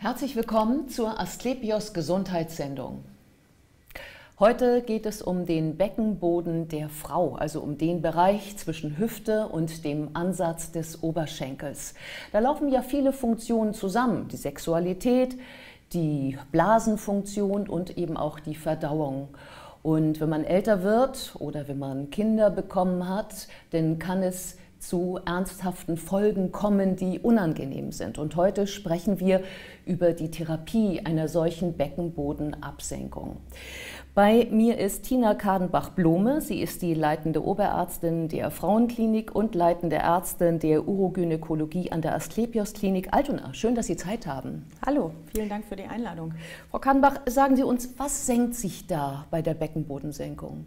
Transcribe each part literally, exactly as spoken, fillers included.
Herzlich willkommen zur Asklepios Gesundheitssendung. Heute geht es um den Beckenboden der Frau, also um den Bereich zwischen Hüfte und dem Ansatz des Oberschenkels. Da laufen ja viele Funktionen zusammen, die Sexualität, die Blasenfunktion und eben auch die Verdauung. Und wenn man älter wird oder wenn man Kinder bekommen hat, dann kann es zu ernsthaften Folgen kommen, die unangenehm sind. Und heute sprechen wir über die Therapie einer solchen Beckenbodenabsenkung. Bei mir ist Tina Kadenbach-Blome. Sie ist die leitende Oberärztin der Frauenklinik und leitende Ärztin der Urogynäkologie an der Asklepios Klinik Altona. Schön, dass Sie Zeit haben. Hallo, vielen Dank für die Einladung. Frau Kadenbach, sagen Sie uns, was senkt sich da bei der Beckenbodensenkung?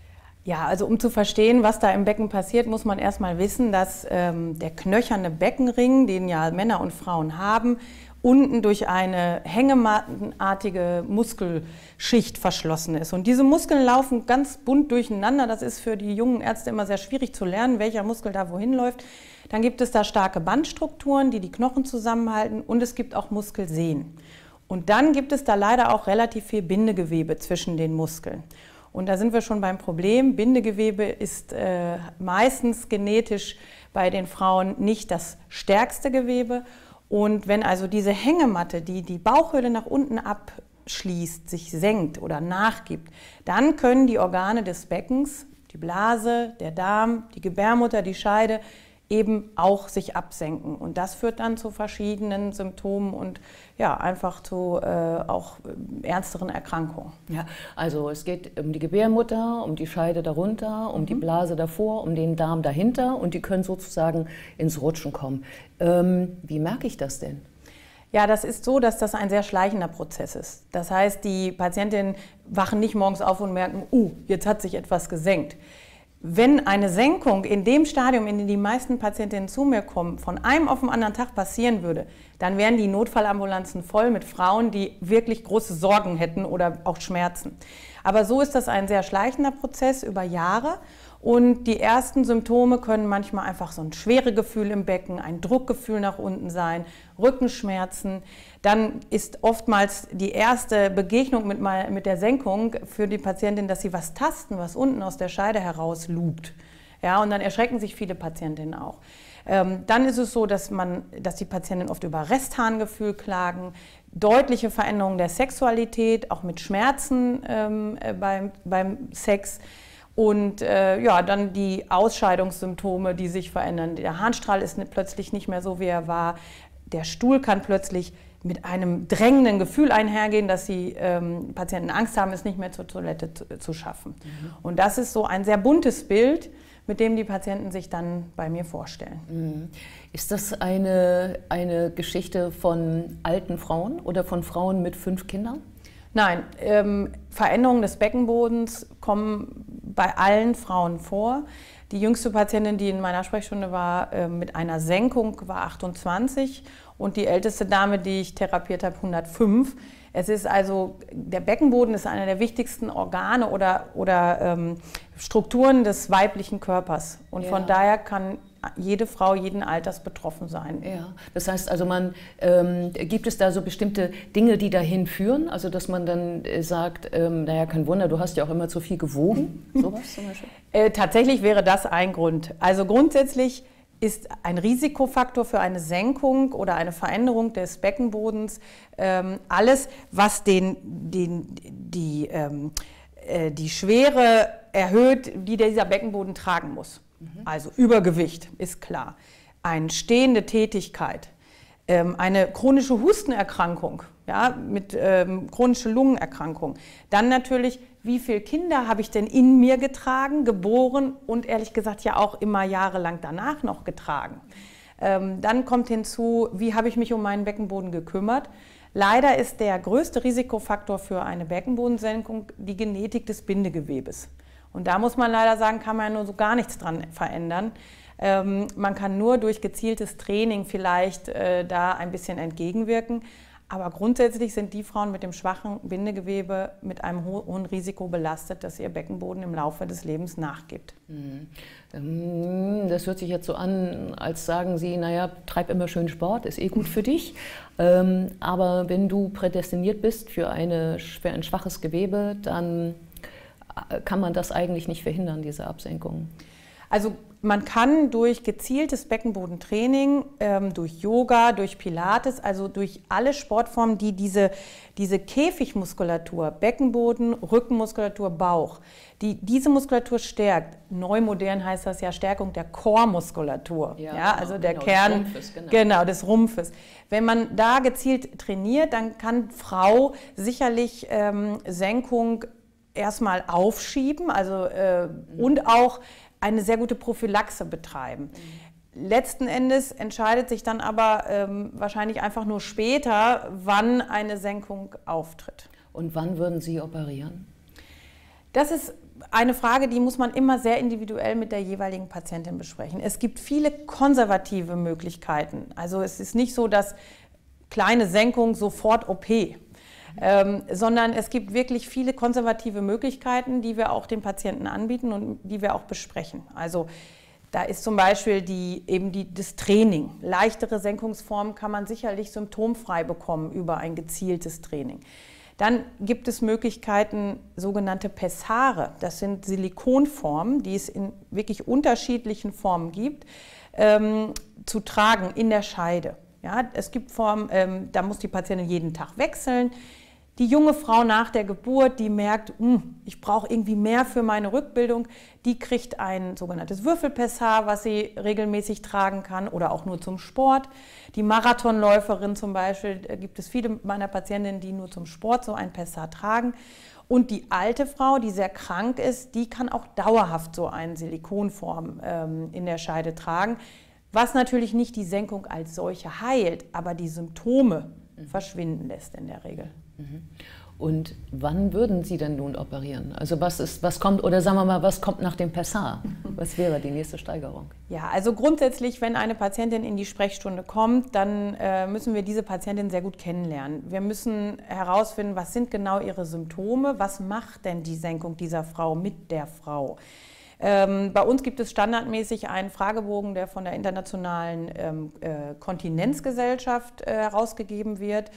Ja, also um zu verstehen, was da im Becken passiert, muss man erstmal wissen, dass ähm, der knöcherne Beckenring, den ja Männer und Frauen haben, unten durch eine hängemattenartige Muskelschicht verschlossen ist. Und diese Muskeln laufen ganz bunt durcheinander. Das ist für die jungen Ärzte immer sehr schwierig zu lernen, welcher Muskel da wohin läuft. Dann gibt es da starke Bandstrukturen, die die Knochen zusammenhalten, und es gibt auch Muskelsehnen. Und dann gibt es da leider auch relativ viel Bindegewebe zwischen den Muskeln. Und da sind wir schon beim Problem. Bindegewebe ist äh, meistens genetisch bei den Frauen nicht das stärkste Gewebe. Und wenn also diese Hängematte, die die Bauchhöhle nach unten abschließt, sich senkt oder nachgibt, dann können die Organe des Beckens, die Blase, der Darm, die Gebärmutter, die Scheide, eben auch sich absenken. Und das führt dann zu verschiedenen Symptomen und ja, einfach zu äh, auch ernsteren Erkrankungen. Ja, also es geht um die Gebärmutter, um die Scheide darunter, um mhm. die Blase davor, um den Darm dahinter, und die können sozusagen ins Rutschen kommen. Ähm, wie merke ich das denn? Ja, das ist so, dass das ein sehr schleichender Prozess ist. Das heißt, die Patientinnen wachen nicht morgens auf und merken, uh, jetzt hat sich etwas gesenkt. Wenn eine Senkung in dem Stadium, in dem die meisten Patientinnen zu mir kommen, von einem auf den anderen Tag passieren würde, dann wären die Notfallambulanzen voll mit Frauen, die wirklich große Sorgen hätten oder auch Schmerzen. Aber so ist das ein sehr schleichender Prozess über Jahre. Und die ersten Symptome können manchmal einfach so ein Schweregefühl im Becken, ein Druckgefühl nach unten sein, Rückenschmerzen. Dann ist oftmals die erste Begegnung mit, mal, mit der Senkung für die Patientin, dass sie was tasten, was unten aus der Scheide heraus lugt. Ja, und dann erschrecken sich viele Patientinnen auch. Ähm, dann ist es so, dass, man, dass die Patientinnen oft über Restharngefühl klagen, deutliche Veränderungen der Sexualität, auch mit Schmerzen ähm, beim, beim Sex. Und äh, ja, dann die Ausscheidungssymptome, die sich verändern. Der Harnstrahl ist plötzlich nicht mehr so, wie er war. Der Stuhl kann plötzlich mit einem drängenden Gefühl einhergehen, dass die ähm, Patienten Angst haben, es nicht mehr zur Toilette zu, zu schaffen. Mhm. Und das ist so ein sehr buntes Bild, mit dem die Patienten sich dann bei mir vorstellen. Mhm. Ist das eine, eine Geschichte von alten Frauen oder von Frauen mit fünf Kindern? Nein, ähm, Veränderungen des Beckenbodens kommen bei allen Frauen vor. Die jüngste Patientin, die in meiner Sprechstunde war, äh, mit einer Senkung, war achtundzwanzig, und die älteste Dame, die ich therapiert habe, hundertfünf. Es ist also, der Beckenboden ist einer der wichtigsten Organe oder, oder ähm, Strukturen des weiblichen Körpers. Und ja. Von daher kann jede Frau jeden Alters betroffen sein. Ja, das heißt also, man, ähm, gibt es da so bestimmte Dinge, die dahin führen? Also dass man dann äh, sagt, ähm, naja, kein Wunder, du hast ja auch immer zu viel gewogen, sowas zum Beispiel? Äh, tatsächlich wäre das ein Grund. Also grundsätzlich ist ein Risikofaktor für eine Senkung oder eine Veränderung des Beckenbodens ähm, alles, was den, den, die, ähm, äh, die Schwere erhöht, die dieser Beckenboden tragen muss. Also Übergewicht ist klar, eine stehende Tätigkeit, ähm, eine chronische Hustenerkrankung, ja, mit ähm, chronischer Lungenerkrankung. Dann natürlich, wie viele Kinder habe ich denn in mir getragen, geboren und ehrlich gesagt ja auch immer jahrelang danach noch getragen. Ähm, dann kommt hinzu, wie habe ich mich um meinen Beckenboden gekümmert. Leider ist der größte Risikofaktor für eine Beckenbodensenkung die Genetik des Bindegewebes. Und da muss man leider sagen, kann man ja nur so gar nichts dran verändern. Ähm, man kann nur durch gezieltes Training vielleicht äh, da ein bisschen entgegenwirken. Aber grundsätzlich sind die Frauen mit dem schwachen Bindegewebe mit einem hohen Risiko belastet, dass ihr Beckenboden im Laufe des Lebens nachgibt. Das hört sich jetzt so an, als sagen Sie, naja, treib immer schön Sport, ist eh gut für dich. Aber wenn du prädestiniert bist für, eine, für ein schwaches Gewebe, dann kann man das eigentlich nicht verhindern, diese Absenkung. Also man kann durch gezieltes Beckenbodentraining, ähm, durch Yoga, durch Pilates, also durch alle Sportformen, die diese, diese Käfigmuskulatur, Beckenboden, Rückenmuskulatur, Bauch, die diese Muskulatur stärkt. Neu modern heißt das ja Stärkung der Core-Muskulatur, ja, ja, also genau, der genau, Kern des Rumpfes, genau. Genau, des Rumpfes. Wenn man da gezielt trainiert, dann kann Frau sicherlich ähm, Senkung erstmal aufschieben, also äh, mhm. und auch eine sehr gute Prophylaxe betreiben. Mhm. Letzten Endes entscheidet sich dann aber ähm, wahrscheinlich einfach nur später, wann eine Senkung auftritt. Und wann würden Sie operieren? Das ist eine Frage, die muss man immer sehr individuell mit der jeweiligen Patientin besprechen. Es gibt viele konservative Möglichkeiten. Also es ist nicht so, dass kleine Senkung sofort O P. Ähm, sondern es gibt wirklich viele konservative Möglichkeiten, die wir auch den Patienten anbieten und die wir auch besprechen. Also da ist zum Beispiel die, eben die, das Training. Leichtere Senkungsformen kann man sicherlich symptomfrei bekommen über ein gezieltes Training. Dann gibt es Möglichkeiten, sogenannte Pessare. Das sind Silikonformen, die es in wirklich unterschiedlichen Formen gibt, ähm, zu tragen in der Scheide. Ja, es gibt Formen, ähm, da muss die Patientin jeden Tag wechseln. Die junge Frau nach der Geburt, die merkt, ich brauche irgendwie mehr für meine Rückbildung, die kriegt ein sogenanntes Würfelpessar, was sie regelmäßig tragen kann oder auch nur zum Sport. Die Marathonläuferin zum Beispiel, da gibt es viele meiner Patientinnen, die nur zum Sport so ein Pessar tragen. Und die alte Frau, die sehr krank ist, die kann auch dauerhaft so eine Silikonform ähm, in der Scheide tragen, was natürlich nicht die Senkung als solche heilt, aber die Symptome mhm. verschwinden lässt in der Regel. Und wann würden Sie denn nun operieren? Also was ist, was kommt, oder sagen wir mal, was kommt nach dem Pessar? Was wäre die nächste Steigerung? Ja, also grundsätzlich, wenn eine Patientin in die Sprechstunde kommt, dann äh, müssen wir diese Patientin sehr gut kennenlernen. Wir müssen herausfinden, was sind genau ihre Symptome, was macht denn die Senkung dieser Frau mit der Frau? Ähm, bei uns gibt es standardmäßig einen Fragebogen, der von der Internationalen ähm, äh, Kontinenzgesellschaft äh, herausgegeben wird.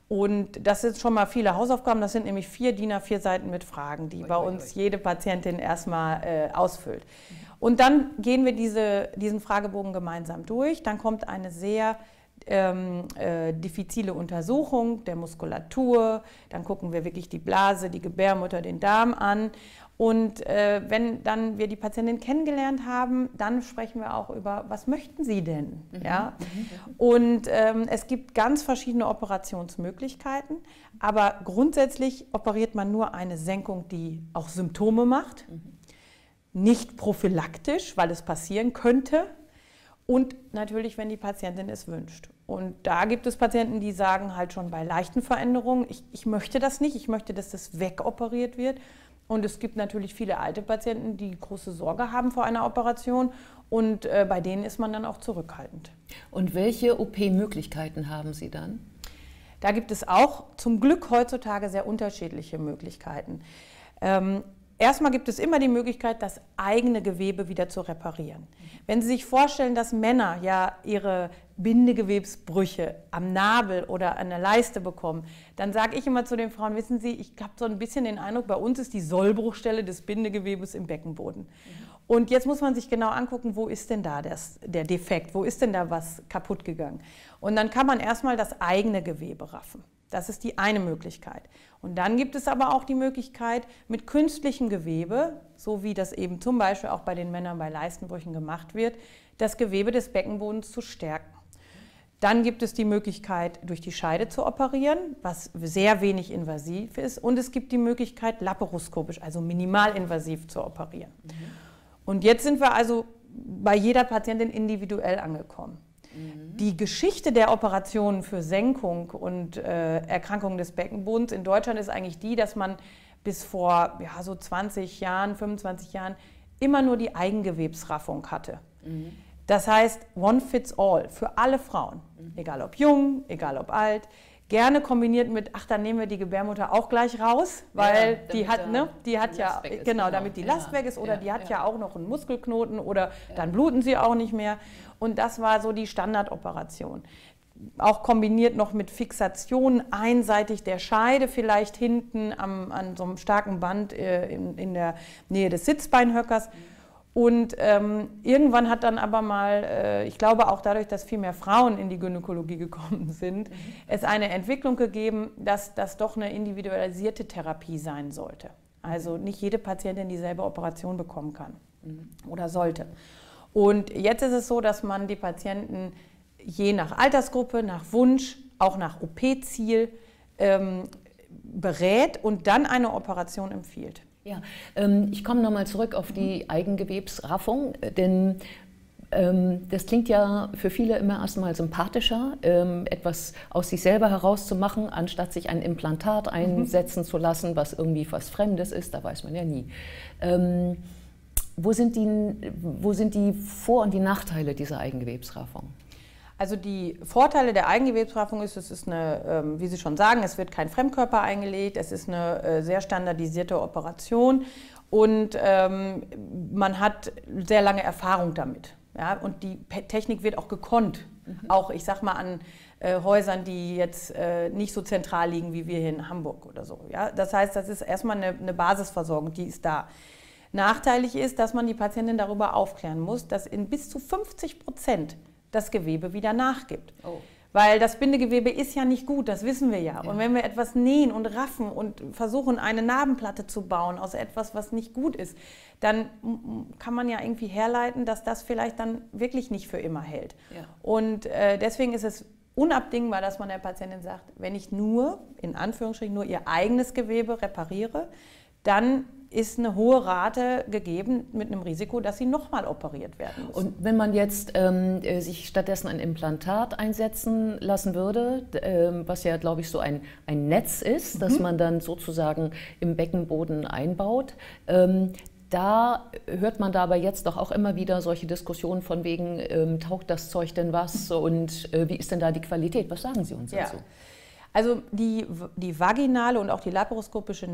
Und das sind schon mal viele Hausaufgaben, das sind nämlich vier D I N A vier Seiten mit Fragen, die bei uns jede Patientin erstmal äh, ausfüllt. Und dann gehen wir diese, diesen Fragebogen gemeinsam durch, dann kommt eine sehr ähm, äh, diffizile Untersuchung der Muskulatur, dann gucken wir wirklich die Blase, die Gebärmutter, den Darm an. Und äh, wenn dann wir die Patientin kennengelernt haben, dann sprechen wir auch über, was möchten Sie denn? Mhm. Ja? Mhm. Und ähm, es gibt ganz verschiedene Operationsmöglichkeiten, aber grundsätzlich operiert man nur eine Senkung, die auch Symptome macht, mhm. nicht prophylaktisch, weil es passieren könnte, und natürlich, wenn die Patientin es wünscht. Und da gibt es Patienten, die sagen halt schon bei leichten Veränderungen, ich, ich möchte das nicht, ich möchte, dass das wegoperiert wird. Und es gibt natürlich viele alte Patienten, die große Sorge haben vor einer Operation, und äh, bei denen ist man dann auch zurückhaltend. Und welche O P-Möglichkeiten haben Sie dann? Da gibt es auch zum Glück heutzutage sehr unterschiedliche Möglichkeiten. Ähm, Erstmal gibt es immer die Möglichkeit, das eigene Gewebe wieder zu reparieren. Wenn Sie sich vorstellen, dass Männer ja ihre Bindegewebsbrüche am Nabel oder an der Leiste bekommen, dann sage ich immer zu den Frauen, wissen Sie, ich habe so ein bisschen den Eindruck, bei uns ist die Sollbruchstelle des Bindegewebes im Beckenboden. Mhm. Und jetzt muss man sich genau angucken, wo ist denn da das, der Defekt, wo ist denn da was kaputt gegangen. Und dann kann man erstmal das eigene Gewebe raffen. Das ist die eine Möglichkeit. Und dann gibt es aber auch die Möglichkeit, mit künstlichem Gewebe, so wie das eben zum Beispiel auch bei den Männern bei Leistenbrüchen gemacht wird, das Gewebe des Beckenbodens zu stärken. Dann gibt es die Möglichkeit, durch die Scheide zu operieren, was sehr wenig invasiv ist. Und es gibt die Möglichkeit, laparoskopisch, also minimalinvasiv zu operieren. Mhm. Und jetzt sind wir also bei jeder Patientin individuell angekommen. Die Geschichte der Operationen für Senkung und äh, Erkrankungen des Beckenbodens in Deutschland ist eigentlich die, dass man bis vor ja, so zwanzig Jahren, fünfundzwanzig Jahren immer nur die Eigengewebsraffung hatte. Mhm. Das heißt, one fits all für alle Frauen, mhm. egal ob jung, egal ob alt. Gerne kombiniert mit, ach, dann nehmen wir die Gebärmutter auch gleich raus, weil ja, die hat, ne, die hat ja, ist, genau, damit die Last ja, weg ist oder ja, die hat ja. ja auch noch einen Muskelknoten oder ja. dann bluten sie auch nicht mehr. Und das war so die Standardoperation. Auch kombiniert noch mit Fixation einseitig der Scheide, vielleicht hinten am, an so einem starken Band äh, in, in der Nähe des Sitzbeinhöckers. Und ähm, irgendwann hat dann aber mal, äh, ich glaube auch dadurch, dass viel mehr Frauen in die Gynäkologie gekommen sind, mhm. es eine Entwicklung gegeben, dass das doch eine individualisierte Therapie sein sollte. Also nicht jede Patientin dieselbe Operation bekommen kann mhm. oder sollte. Und jetzt ist es so, dass man die Patienten je nach Altersgruppe, nach Wunsch, auch nach O P-Ziel ähm, berät und dann eine Operation empfiehlt. Ja, ähm, ich komme nochmal zurück auf die Eigengewebsraffung, denn ähm, das klingt ja für viele immer erstmal sympathischer, ähm, etwas aus sich selber herauszumachen, anstatt sich ein Implantat einsetzen mhm. zu lassen, was irgendwie was Fremdes ist, da weiß man ja nie. Ähm, wo sind die, wo sind die Vor- und die Nachteile dieser Eigengewebsraffung? Also die Vorteile der Eigengewebsraffung ist, es ist eine, wie Sie schon sagen, es wird kein Fremdkörper eingelegt, es ist eine sehr standardisierte Operation und ähm, man hat sehr lange Erfahrung damit. Ja? Und die Technik wird auch gekonnt, mhm. auch ich sag mal an äh, Häusern, die jetzt äh, nicht so zentral liegen wie wir hier in Hamburg oder so. Ja? Das heißt, das ist erstmal eine, eine Basisversorgung, die ist da. Nachteilig ist, dass man die Patientin darüber aufklären muss, dass in bis zu fünfzig Prozent das Gewebe wieder nachgibt. Oh. Weil das Bindegewebe ist ja nicht gut, das wissen wir ja. ja. Und wenn wir etwas nähen und raffen und versuchen, eine Narbenplatte zu bauen aus etwas, was nicht gut ist, dann kann man ja irgendwie herleiten, dass das vielleicht dann wirklich nicht für immer hält. Ja. Und äh, deswegen ist es unabdingbar, dass man der Patientin sagt, wenn ich nur, in Anführungsstrichen, nur ihr eigenes Gewebe repariere, dann ist eine hohe Rate gegeben mit einem Risiko, dass sie nochmal operiert werden muss. Und wenn man jetzt ähm, sich stattdessen ein Implantat einsetzen lassen würde, ähm, was ja, glaube ich, so ein, ein Netz ist, mhm. das man dann sozusagen im Beckenboden einbaut, ähm, da hört man da aber jetzt doch auch immer wieder solche Diskussionen von wegen, ähm, taugt das Zeug denn was und äh, wie ist denn da die Qualität? Was sagen Sie uns dazu? Ja. Also die, die vaginale und auch die laparoskopische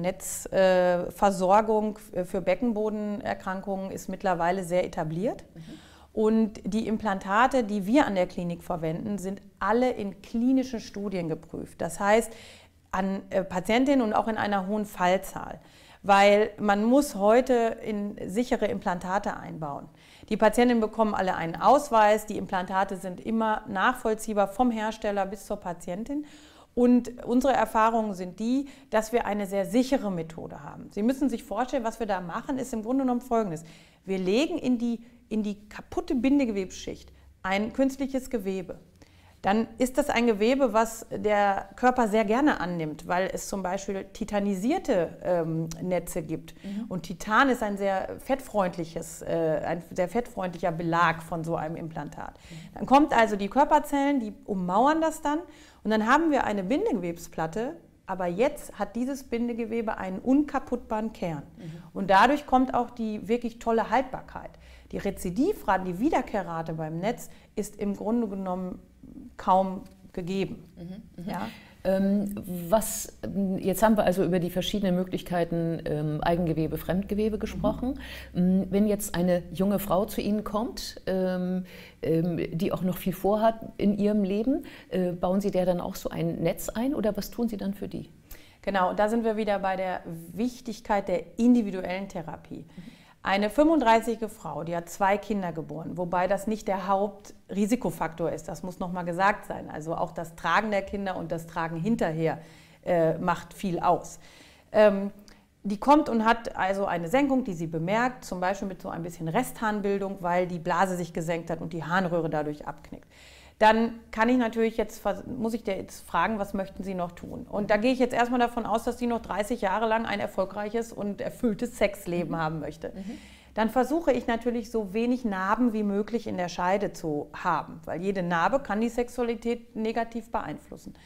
Netzversorgung äh, für Beckenbodenerkrankungen ist mittlerweile sehr etabliert. Mhm. Und die Implantate, die wir an der Klinik verwenden, sind alle in klinischen Studien geprüft. Das heißt, an äh, Patientinnen und auch in einer hohen Fallzahl. Weil man muss heute in sichere Implantate einbauen. Die Patientinnen bekommen alle einen Ausweis, die Implantate sind immer nachvollziehbar vom Hersteller bis zur Patientin. Und unsere Erfahrungen sind die, dass wir eine sehr sichere Methode haben. Sie müssen sich vorstellen, was wir da machen, ist im Grunde genommen Folgendes. Wir legen in die, in die kaputte Bindegewebsschicht ein künstliches Gewebe. Dann ist das ein Gewebe, was der Körper sehr gerne annimmt, weil es zum Beispiel titanisierte ähm, Netze gibt. Mhm. Und Titan ist ein sehr fettfreundliches, äh, ein sehr fettfreundlicher Belag von so einem Implantat. Mhm. Dann kommt also die Körperzellen, die ummauern das dann. Und dann haben wir eine Bindegewebsplatte, aber jetzt hat dieses Bindegewebe einen unkaputtbaren Kern. Mhm. Und dadurch kommt auch die wirklich tolle Haltbarkeit. Die Rezidivrate, die Wiederkehrrate beim Netz ist im Grunde genommen kaum gegeben. Mhm. Mhm. Ja? Ähm, was, jetzt haben wir also über die verschiedenen Möglichkeiten ähm, Eigengewebe, Fremdgewebe gesprochen. Mhm. Wenn jetzt eine junge Frau zu Ihnen kommt, ähm, ähm, die auch noch viel vorhat in ihrem Leben, äh, bauen Sie der dann auch so ein Netz ein oder was tun Sie dann für die? Genau, und da sind wir wieder bei der Wichtigkeit der individuellen Therapie. Mhm. Eine fünfunddreißigjährige Frau, die hat zwei Kinder geboren, wobei das nicht der Hauptrisikofaktor ist, das muss nochmal gesagt sein. Also auch das Tragen der Kinder und das Tragen hinterher äh, macht viel aus. Ähm, die kommt und hat also eine Senkung, die sie bemerkt, zum Beispiel mit so ein bisschen Restharnbildung, weil die Blase sich gesenkt hat und die Harnröhre dadurch abknickt. Dann kann ich natürlich jetzt, muss ich dir jetzt fragen, was möchten Sie noch tun? Und da gehe ich jetzt erstmal davon aus, dass sie noch dreißig Jahre lang ein erfolgreiches und erfülltes Sexleben mhm. haben möchte. Mhm. Dann versuche ich natürlich so wenig Narben wie möglich in der Scheide zu haben, weil jede Narbe kann die Sexualität negativ beeinflussen.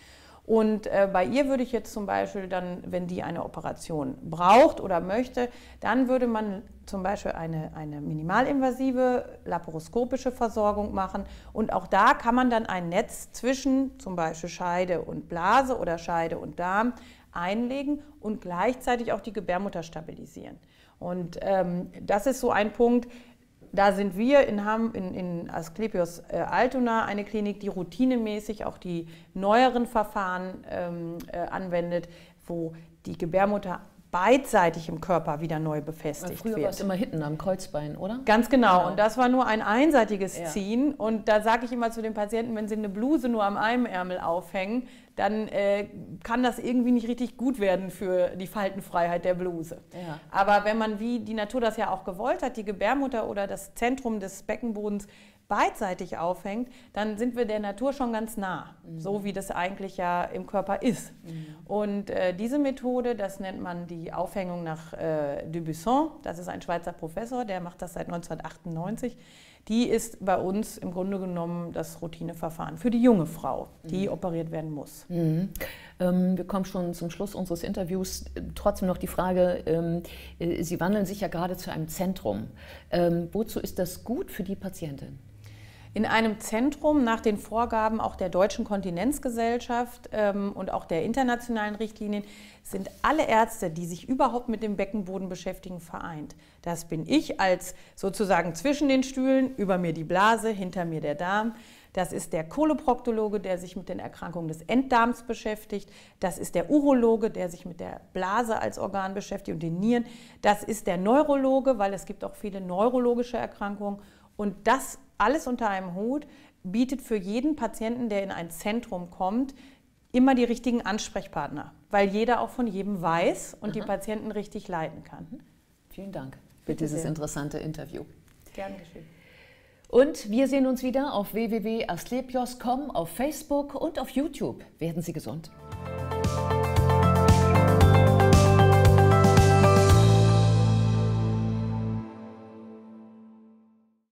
Und äh, bei ihr würde ich jetzt zum Beispiel dann, wenn die eine Operation braucht oder möchte, dann würde man zum Beispiel eine, eine minimalinvasive laparoskopische Versorgung machen. Und auch da kann man dann ein Netz zwischen zum Beispiel Scheide und Blase oder Scheide und Darm einlegen und gleichzeitig auch die Gebärmutter stabilisieren. Und ähm, das ist so ein Punkt. Da sind wir in, in, in Asklepios äh, Altona eine Klinik, die routinemäßig auch die neueren Verfahren ähm, äh, anwendet, wo die Gebärmutter beidseitig im Körper wieder neu befestigt früher wird. war es immer hinten am Kreuzbein, oder? Ganz genau. genau. Und das war nur ein einseitiges ja. Ziehen. Und da sage ich immer zu den Patienten, wenn sie eine Bluse nur am einen Ärmel aufhängen, dann äh, kann das irgendwie nicht richtig gut werden für die Faltenfreiheit der Bluse. Ja. Aber wenn man, wie die Natur das ja auch gewollt hat, die Gebärmutter oder das Zentrum des Beckenbodens beidseitig aufhängt, dann sind wir der Natur schon ganz nah, mhm. so wie das eigentlich ja im Körper ist. Mhm. Und äh, diese Methode, das nennt man die Aufhängung nach äh, Dubuisson, das ist ein Schweizer Professor, der macht das seit neunzehnhundertachtundneunzig, die ist bei uns im Grunde genommen das Routineverfahren für die junge Frau, die mhm. operiert werden muss. Mhm. Ähm, wir kommen schon zum Schluss unseres Interviews. Trotzdem noch die Frage, ähm, äh, Sie wandeln sich ja gerade zu einem Zentrum. Ähm, wozu ist das gut für die Patientin? In einem Zentrum nach den Vorgaben auch der Deutschen Kontinenzgesellschaft ähm, und auch der internationalen Richtlinien sind alle Ärzte, die sich überhaupt mit dem Beckenboden beschäftigen, vereint. Das bin ich als sozusagen zwischen den Stühlen, über mir die Blase, hinter mir der Darm. Das ist der Koloproktologe, der sich mit den Erkrankungen des Enddarms beschäftigt. Das ist der Urologe, der sich mit der Blase als Organ beschäftigt und den Nieren. Das ist der Neurologe, weil es gibt auch viele neurologische Erkrankungen. Und das alles unter einem Hut bietet für jeden Patienten, der in ein Zentrum kommt, immer die richtigen Ansprechpartner, weil jeder auch von jedem weiß und Aha. die Patienten richtig leiten kann. Vielen Dank für Bitte dieses sehr. interessante Interview. Gern geschehen. Und wir sehen uns wieder auf w w w punkt asklepios punkt com, auf Facebook und auf YouTube. Werden Sie gesund.